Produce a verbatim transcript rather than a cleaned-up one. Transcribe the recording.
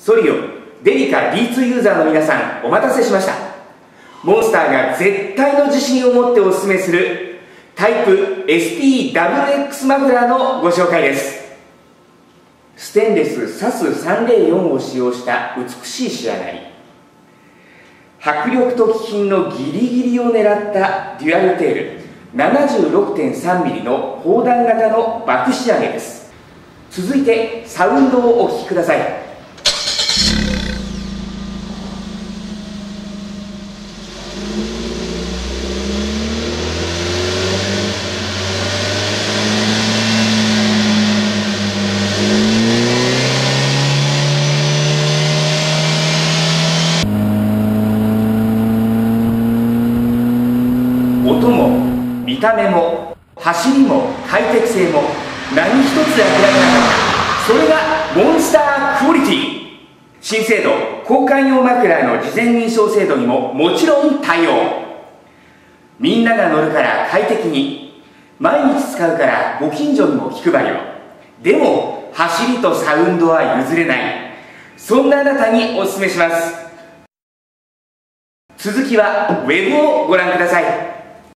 ソリオ、デリカ ディーツー ユーザーの皆さん、お待たせしました。モンスターが絶対の自信を持ってお勧めするタイプ エスティーダブリューエックス マフラーのご紹介です。ステンレス サスさんぜろよん を使用した美しい仕上がり、迫力と気品のギリギリを狙ったデュアルテール ななじゅうろくてんさんミリ の砲弾型のバク仕上げです。続いてサウンドをお聴きください。音も見た目も走りも快適性も何一つ諦めなかった。それがモンスタークオリティ。新制度交換用枕の事前認証制度にももちろん対応。みんなが乗るから快適に、毎日使うからご近所にも気配りを。でも走りとサウンドは譲れない。そんなあなたにお勧めします。続きはウェブをご覧ください。